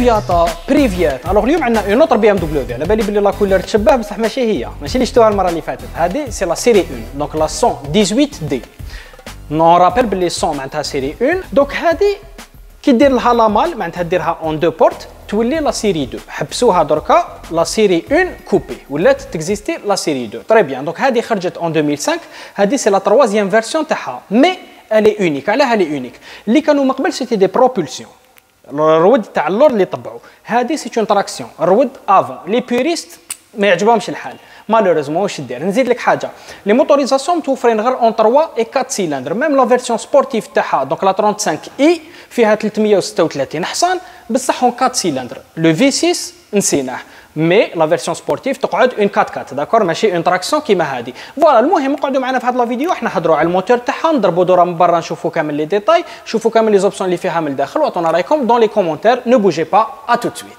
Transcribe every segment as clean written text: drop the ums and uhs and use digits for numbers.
بريفياتا بريفيات. الوغ اليوم عندنا اون اوتر بي ام دبليو، على بالي بلي لا كولور تشبه بصح ماشي هي، ماشي اللي شفتوها المره اللي فاتت. هذه سي لا سيري 1 دونك لا 118 دي. نون رابيل بلي 100 معناتها سيري 1. دونك هذه كي دير لها لا مال معناتها ديرها اون دو بورت تولي لا سيري 2. حبسوها دركا لا سيري 1 كوبي ولات تكزيستي لا سيري 2. طري بيان. دونك هذه خرجت اون 2005. هذه سي لا تروازيام فيرسيون تاعها مي الي اونيك. علاه الي اونيك؟ اللي كانوا من قبل سيتي دي بروبولسيون، الرود تاع اللور اللي طبعوا. هذه سي اون تراكسيون الرود افون. لي بيوريست ما يعجبهمش الحال مالوريزمون. واش دير؟ نزيد لك حاجه، لي موتوريزاسيون متوفرين غير اون 3 و 4 سيلندر. ميم لا فيرسيون سبورتيف تاعها دونك لا 35 اي فيها 336 حصان بصح اون 4 سيلندر. لو في 6 نسيناه، مي لا فيرسيون سبورتيف تقعد اون 4 4 داكور، ماشي اون تراكسيون كيما هذه. فوالا المهم قعدوا معنا في هذا لا فيديو، احنا نهضروا على الموتور تاعها، نضربوا دوره من برا، نشوفوا كامل لي ديتاي، نشوفوا كامل لي زوبسيون اللي فيها من الداخل، وعطونا رايكم دون لي كومونتير. نو بوجي با، ا تو سويت.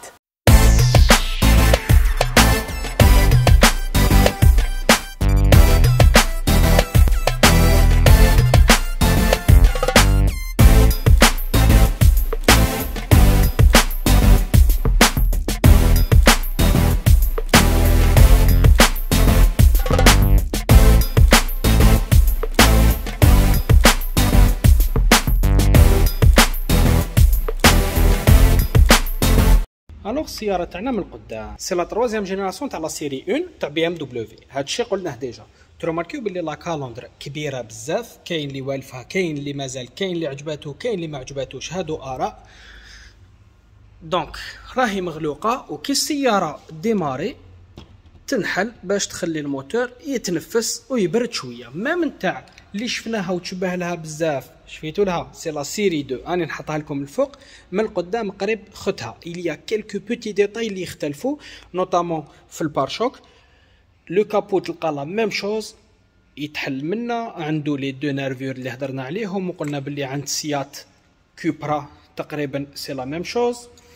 الوغ السياره تاعنا من القدام سي لا تروازيام جينيراسيون تاع لا سيري 1 تاع بي ام دبليو. هاد الشيء قلناه ديجا. تروماركيو بلي لا كالوندر كبيره بزاف، كاين اللي والفها، كاين اللي مازال، كاين اللي عجباتو، كاين اللي ما عجباتوش، هادو اراء. دونك راهي مغلوقه، وكي السياره ديماري تنحل باش تخلي الموتور يتنفس ويبرد شويه. ميم نتاع اللي شفناها وتشبه لها بزاف شفيتو لها سي لا سيري 2. راني نحطها لكم الفوق من القدام قريب خدها. إليا كيلكو بوتي ديتاي اللي يختلفوا نوتامون في البارشوك. لو كابو تلقى لا ميم شوز يتحل منا، عنده لي دو نيرفور اللي هضرنا عليهم وقلنا باللي عند سيات كوبرا تقريبا سي لا ميم شوز.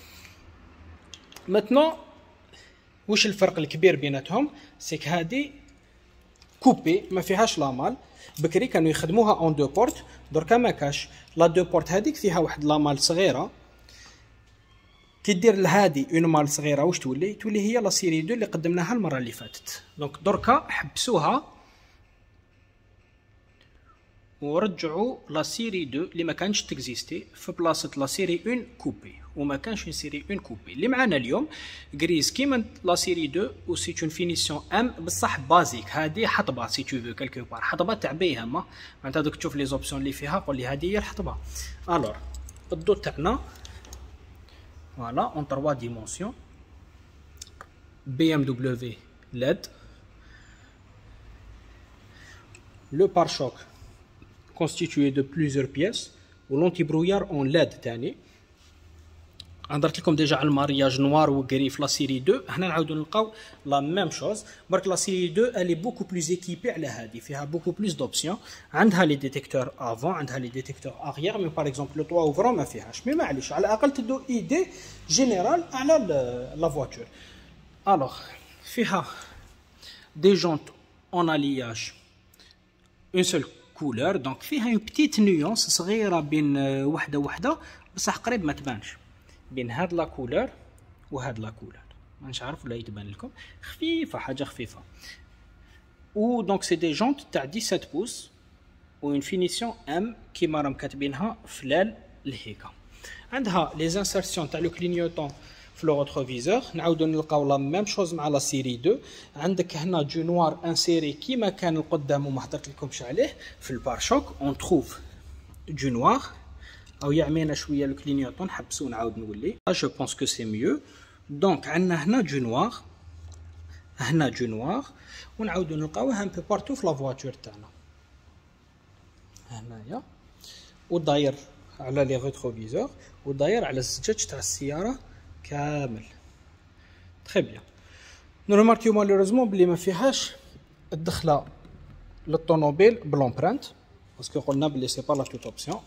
ماتنون واش الفرق الكبير بيناتهم؟ سيك هادي كوبي ما فيهاش لا مال. بكري كانوا يخدموها اون دو بورت، دركا ما كاش. لا دو بورت هذيك فيها واحد لا مال صغيره، كي دير لهادي اون مال صغيره واش تولي؟ تولي هي لا سيري 2 اللي قدمناها المره اللي فاتت. دونك دركا حبسوها ورجعوا لا سيري 2 اللي ما كانش تكزيستي في بلاصه لا سيري 1 كوبي، وما كانش اون سيري 1 كوبي. اللي معانا اليوم غريز كيما لا سيري 2 و سي اون فينيسيون ام بصح بازيك. هذه حطبه سي تو فو كالكو بار، حطبه تاع بيهمه معناتها. دوك تشوف لي زوبسيون اللي فيها قول لي هذه هي الحطبه. الوغ الضو تاعنا فوالا اون 3 ديمونسيون بي ام دبليو ليد. لو بارشوك constitué de plusieurs pièces و لونتي برويار اون لاد تاني. هضرت لكم ديجا على المارياج نوار وغري في لا سيري 2. هنا نعاودو نلقاو لا ميم شوز، برك لا سيري 2 الي بوكو بلوز ايكيبي على هادي، فيها بوكو بلوز دوبسيون. عندها لي ديتيكتور افون، عندها لي ديتيكتور اغيير، مي باغ اكزومبل لو طوا اوفرون ما فيهاش. مي معليش على الاقل تدو ايدي جينيرال على لا فواتور. الوغ فيها دي جونت اون الياج اون سول كولور، دونك فيها اون بتيت نيونس صغيره بين وحده وحده بصح قريب ما تبانش، بين هاد لا كولور وهاد لا كولور. مانيش عارف ولا يتبان لكم، خفيفه حاجه خفيفه. و دونك سي دي جونت تاع 17 بوس و اون فينيسيون ام كيما راهم كاتبينها فلال لهيكا. عندها لي زانسيرسيون تاع لو كلينيوتون في لو ريتروفيزور. نعاودو نلقاو لا ميم شوز مع لا سيري 2. عندك هنا جو نوار انسيري كيما كان القدام وما هضرت لكمش عليه. في البارشوك اون تروف جو نوار او يعمينا شويه الكلينيوتون، حبسو نعاود نولي. جو بونس كو سي ميو. دونك عندنا هنا جو نوار، هنا جو نوار، ونعاودو نلقاوه ان بو بارتو في لا فواتور تاعنا هنايا، وداير على لي ريتروفيزور وداير على الزجاج تاع السياره كامل. تري بيان. نورماركيو مالوريزمون بلي ما فيهاش الدخله للطوموبيل بلومبرانت، باسكو قلنا بلي سي با لا توت اوبسيون.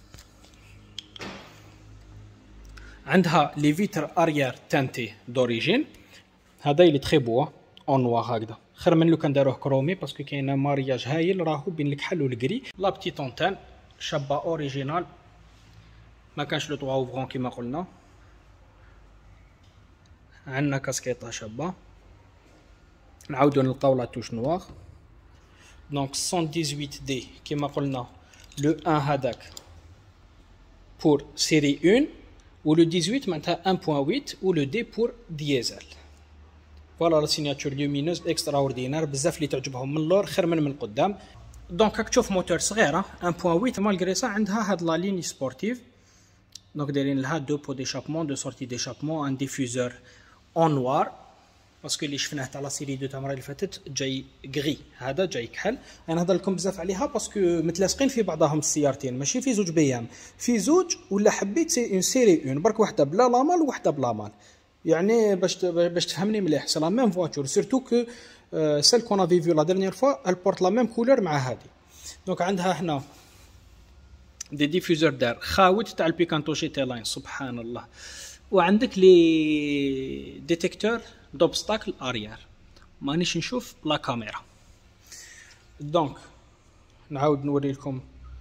عندها لي فيتر اريير تانتي دوريجين، هذا اللي تري بوا اون نوار هكذا، خير من لو كان داروه كرومي باسكو كاين مارياج هايل راهو بين الكحل والكري. لا بتيت اونتان شابه اوريجينال، ما كانش لو طوا اوفرون كيما قلنا. عندنا كاسكيطه شابه، نعاودو نلقاو لا توش نوار. دونك 118 دي كيما قلنا لو 1 هذاك بور سيري 1 و لو 18 معناتها 1.8 و لو دي بور ديزل. فوالا لا سيناتور لومينوز اكسترا اوردينار، بزاف اللي تعجبهم من اللور خير من القدام. دونك راك تشوف موتور صغيره 1.8 مالغري سا عندها هاد لا ليني سبورتيف. دونك دايرين لها دو بو ديشابمون دو سورتي ديشابمون ان ديفوزور اون نوار باسكو اللي شفناه تاع لا سيري 2 تاع المره اللي فاتت جاي غري، هذا جاي كحل. انا نهضر لكم بزاف عليها باسكو متلاصقين في بعضهم السيارتين، ماشي في زوج بيام، في زوج ولا حبيت سي اون سيري 1 برك وحده بلا لامال وحده بلا مال، يعني باش تفهمني مليح سي لا ميم فواتور سورتو كو سيل كون افي فيو لا ديرنيير فوا البورت لا ميم كولور مع هذه. دونك عندها هنا دي ديفوزور دار خاوت تاع البيكانتو جي تي لاين سبحان الله، وعندك لي ديتيكتور دوبستاكل اريير مانيش نشوف لا كاميرا. دونك نعاود نوري لكم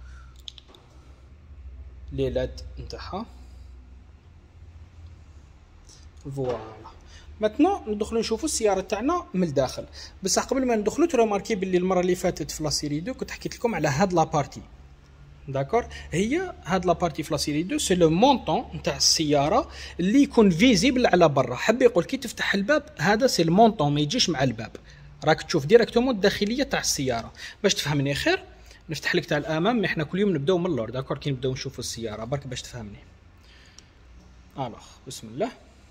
لي لاد نتاعها. فوالا ماتنو ندخلو نشوفو السياره تاعنا من الداخل، بصح قبل ما ندخلو تروماركي باللي المره اللي فاتت في لا سيري 2 كنت حكيت لكم على هاد لا بارتي. داكور، هي هاد لا بارتي في لا سيري 2 سي لو مونطون نتاع السياره اللي يكون فيزيبل على برا. حب يقول كي تفتح الباب هذا سي المونطون ما يجيش مع الباب، راك تشوف ديريكتومون الداخليه تاع السياره. باش تفهمني خير نفتح لك تاع الامام، مي حنا كل يوم نبداو من اللور. داكور، كي نبداو نشوفوا السياره برك باش تفهمني. الوغ بسم الله.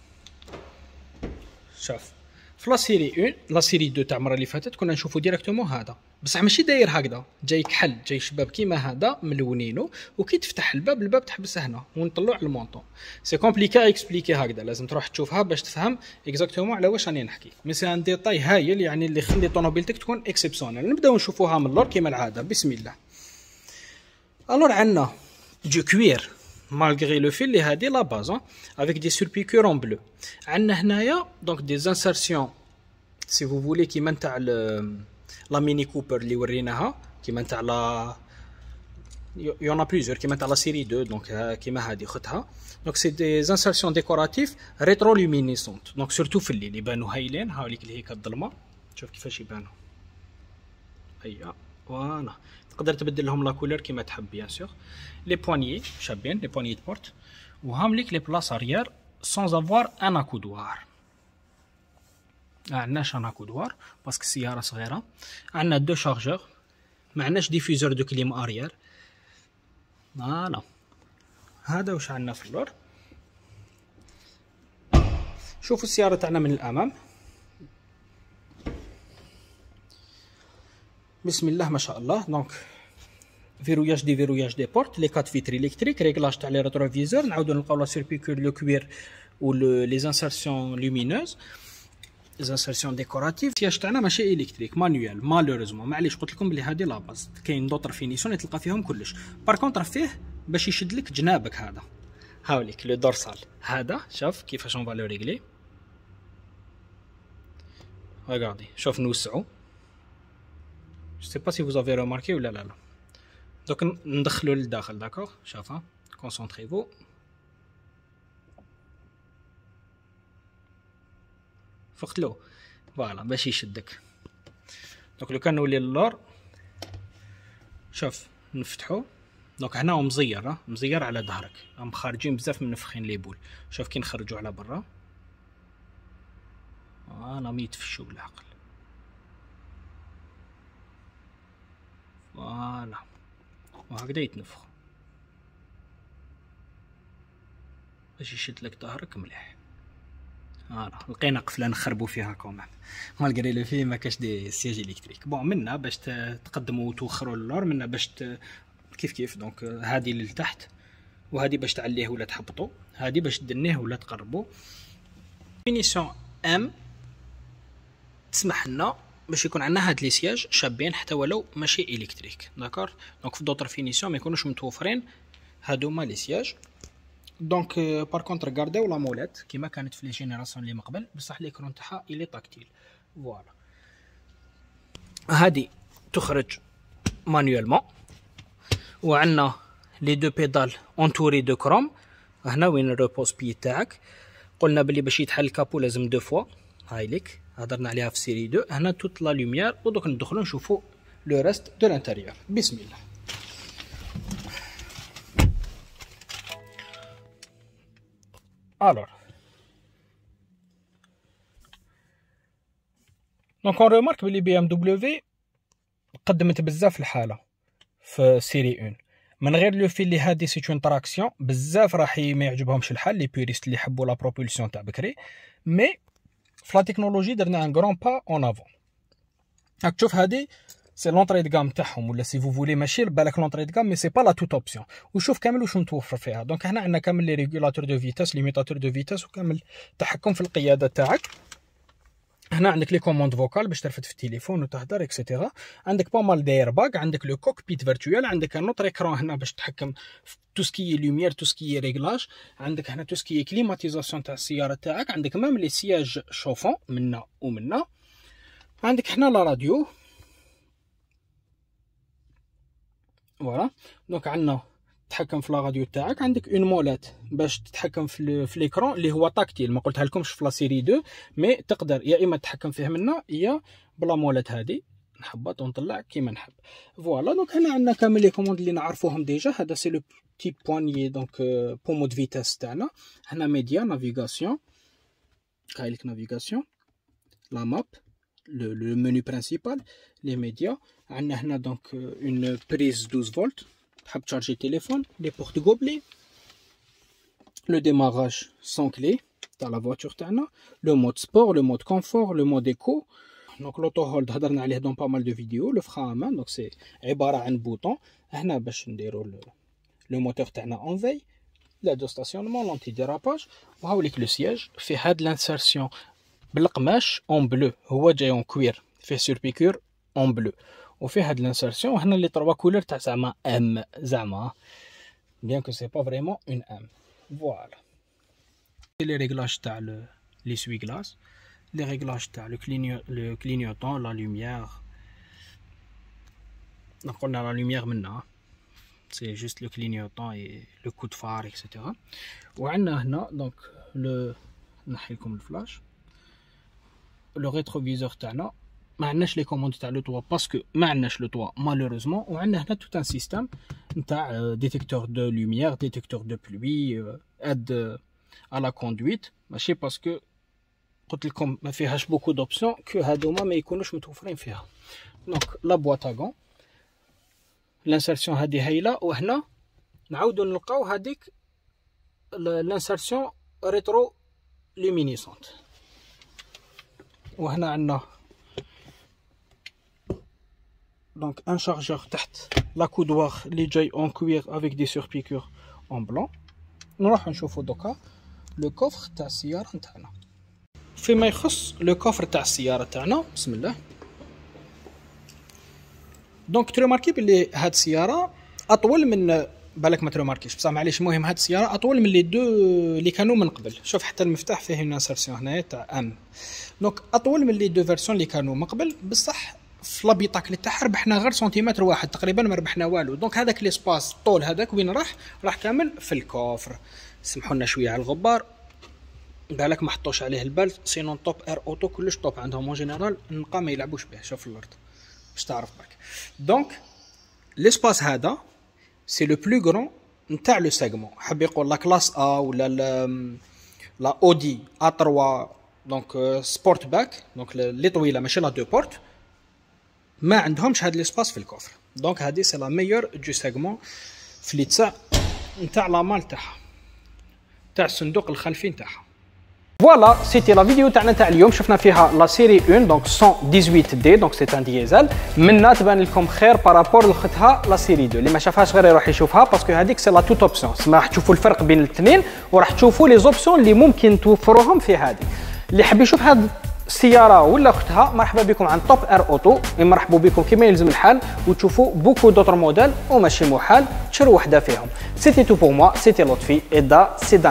شوف في لا سيري 1 لا سيري 2 تاع المره اللي فاتت كنا نشوفوا ديريكتومون هذا، بصح ماشي داير هكذا، جاي كحل، جاي شباب كيما هذا ملونينو، وكي تفتح الباب تحبس هنا ونطلعوا على المونطون. سي كومبليكا اكسبليكي هكذا، لازم تروح تشوفها باش تفهم اكزاكتومون على واش راني نحكي. مي سي ان ديتاي هايل يعني اللي يخلي طوموبيلتك تكون اكسبسيونيل. نبداو نشوفوها من اللور كيما العاده. بسم الله. الور عندنا دو كوير malgré le fil اللي هادي لا باز avec des surpiqûres en bleu. عندنا هنايا دونك دي زانسيرسيون سي فو فولي كيما نتاع لا ميني كوبر اللي وريناها، كيما نتاع لا يونا بليزيور كيما نتاع لا سيري 2. دونك كيما هادي خدتها. دونك سي دي زانسيرسيون ديكوراتيف ريترو لومينيسونت، دونك سورتو في الليل يبانو هايلين. هاوليك اللي هيك الظلمه، شوف كيفاش يبانو. هيا فوالا، تقدر تبدل لهم لا كولور كيما تحب بيان سور. لي بوانيي شابين، لي بوانيي بورت، وهام ليك لي بلاص اريير سون افوار ان اكودوار. عندناش ان اكودوار باسكو السياره صغيره. عندنا دو شارجور، ما عندناش ديفيزور دو كليم اريير. فوالا هذا واش عندنا في اللور. شوفوا السياره تاعنا من الامام. بسم الله ما شاء الله. دونك فيروياج دي بورت، لي 4 فيتر الكتريك، ريغلاج تاع لي ريتروفيزور. نعاودو نلقاو لا سيربيكول لو كوير و لي زانسيرسيون لومينوز، زانسيرسيون ديكوراتيف. السياج تاعنا ماشي الكتريك، مانيوال مالوريزمون. معليش قلت لكم بلي هذه لا باز، كاين دوطر فينيسيون تلقى فيهم كلش. بار كونطر فيه باش يشد لك جنابك هذا. هاوليك لو دورسال هذا، شوف كيفاش اون فالو ريغلي. ريغاردي شوف نوسعو. Je sais pas si vous avez remarqué ou لا. دوك ندخلو للداخل. داكوغ، شوفها كونسونطريفو. فقتلو فوالا باش يشدك. دونك لو كان نولي للور، شوف نفتحو. دونك هنا مزير، مزير على ظهرك، راهم خارجين بزاف منفخين لي بول. شوف كي نخرجو على برا انا ميت في الشغل العقل. فوالا وهكذا يتنفخ باش يشد لك ظهرك مليح. فوالا لقينا قفله نخربو فيها كومان، مالغري لو في ما كاش دي سياج الكتريك. بون منا باش تقدموا وتوخروا اللور، منا باش كيف. دونك هادي للتحت، وهادي باش تعليه ولا تحبطو، هادي باش تدنيه ولا تقربو. فينيسيون ام تسمح لنا باش يكون عندنا هاد لي سياج شابين حتى ولو ماشي الكتريك. داكور، دونك في دوطر فينيسيون ما يكونوش متوفرين هادوما لي سياج. دونك بار كونتر غارديو لا مولات كيما كانت في لي جينيراسيون اللي مقبل، بصح ليكرون تاعها الي تاكتيل. فوالا هادي تخرج مانيوالمون، وعندنا لي دو بيدال اونتوري دو كروم. هنا وين الروبوس بي تاعك، قلنا بلي باش يتحل الكابو لازم دو فوا. هاي ليك هضرنا عليها في سيري 2. هنا توت لا لوميير ودوك ندخلوا نشوفوا لو ريست دو لانتيريور. بسم الله. الوغ دونك اون ريمارك بلي بي ام دبليو قدمت بزاف الحاله في سيري 1 من غير لو في اللي هادي سي اون تراكسيون. بزاف راح ما يعجبهمش الحال لي بيوريست اللي يحبوا لا بروبولسيون تاع بكري، مي في لا تكنولوجي درنا ان غران با اون افون. راك تشوف هادي سي لونطري دو غام تاعهم، ولا سي فو فولي ماشي بالك لونطري دو غام، مي سي با لا توت اوبسيون. وشوف كامل واش متوفر فيها. دونك هنا عندنا كامل لي ريغولاتور دو فيتاس، ليميتاتور دو فيتاس، وكامل التحكم في القياده تاعك. هنا عندك لي كوموند فوكال باش ترفد في التليفون وتهدر اكسيتيرا. عندك با مال داير باغ، عندك لو كوكبيت فيرتوال، عندك ان اوتر اكران هنا باش تتحكم في تو سكي لوميير، تو سكي ريغلاج. عندك هنا تو سكي كليماتيزاسيون تاع السياره تاعك. عندك ميم لي سياج شوفون منا ومنا. عندك هنا لا راديو فوالا. دونك عندنا تتحكم في لا راديو تاعك. عندك اون مولات باش تتحكم في ليكرون اللي هو تاكتيل، ما قلتها لكمش في لا سيري 2، مي تقدر يا اما تتحكم فيه منا يا بلا مولات هادي نحبط ونطلع كيما نحب. فوالا دونك هنا عندنا كامل لي كوموند اللي نعرفوهم ديجا. هذا سي لو بتي بوانيي دونك بومود فيتاس تاعنا. هنا ميديا نافيغاسيون، كايلك نافيغاسيون، لا ماب، le menu principal, les médias. On a هنا donc une prise 12 volts, تحب تشارجي téléphone, les portes gobelets, le démarrage sans clé dans la voiture تاعنا, le mode sport, le mode confort, le mode éco. Donc l'auto hold هضرنا عليه dans pas mal de vidéos. Le frein à main, donc c'est عبارة عن bouton. هنا باش نديرو le moteur تاعنا en veille, l'aide au stationnement, l'anti-dérapage. وهاوليك le siège في هاد l'insertion بالقماش اون بلو، هو جاي اون كوير فيه سوربيكور اون بلو، وفيه هاد لانسيرسيون. وهنا لي تروا كولور تاع زعما ام، زعما بيان كو سي با فريمون اون ام. فوالا لي ريغلاج تاع لي سوي غلاس، لي ريغلاج تاع لو كلينيوطون، لا لوميير. قلنا لا لوميير منا سي جوست لو كلينيوطون اي لو كود فار اكسيتيرا. وعندنا هنا دونك لو نحي لكم الفلاش، لو ريتروفيزور تاعنا. ما عندناش لي كوموند تاع لو توا باسكو ما عندناش لو توا مالوروزمون. وعندنا هنا توت ان سيستيم نتاع ديتيكتور دو لوميير، ديتيكتور دو بلوي، اد ا لا كوندويت. ماشي باسكو قلت لكم ما فيهاش بوكو دوبسيون كو هادوما ما يكونوش متوفرين فيها. دونك لا بواط اغون، لانسيرسيون هادي هايله. وهنا نعاودو نلقاو هاديك لانسيرسيون ريترو لومينيسونت. وهنا عندنا دونك ان شارجور تحت لا كودوار اللي جاي اون كوير افيك دي سوربيكور اون بلون. نروح نشوفو دوكا لو كوفر تاع السياره نتاعنا. فيما يخص لو كوفر تاع السياره تاعنا، بسم الله. دونك تريماركي بلي هاد السياره اطول من بالك ما تريماركيش بصح معليش. المهم هاد السياره اطول من لي دو اللي كانوا من قبل. شوف حتى المفتاح فيه اون انسيرسيون هنايا تاع ام. دونك اطول من لي دو فيرسيون اللي كانوا من قبل، بصح في لابيطاكل تاعها ربحنا غير سنتيمتر واحد تقريبا، ما ربحنا والو. دونك هذاك ليسباس الطول هذاك وين راح كامل في الكوفر. سمحوا لنا شويه على الغبار، بالك ما حطوش عليه البال، سينون توب اير اوتو كلش توب عندهم اون جينيرال. النقا ما يلعبوش به، شوف الارض باش تعرف برك. دونك ليسباس هذا سي لو بلو غران نتاع لو سيغمون. حب يقول لا كلاس ا ولا لا اودي ا 3 دونك سبورت باك، دونك لي طويله ماشي لا دو بورت، ما عندهمش هاد ليسباس في الكوفر. دونك هادي سي لا ميور دو سيغمون في لي تاع نتاع لا مال تاعها، تاع الصندوق الخلفي نتاعها. فوالا سيتي لا فيديو تاعنا تاع اليوم. شفنا فيها لا سيري 1 دونك 118 دي، دونك سي ان ديزل. منا تبان لكم خير بارابور لختها لا سيري 2. اللي ما شافهاش غير يروح يشوفها باسكو هذيك سي لا توت اوبسيون. سما راح تشوفوا الفرق بين الاثنين وراح تشوفوا لي زوبسيون اللي ممكن توفروهم في هذه. اللي حاب يشوف هذه السياره ولا اختها مرحبا بكم عند توب اير اوتو. مرحبا بكم كما يلزم الحال وتشوفوا بوكو دوتر موديل وماشي محال تشرو وحده فيهم. سيتي تو بور موا، سيتي لطفي ادا سي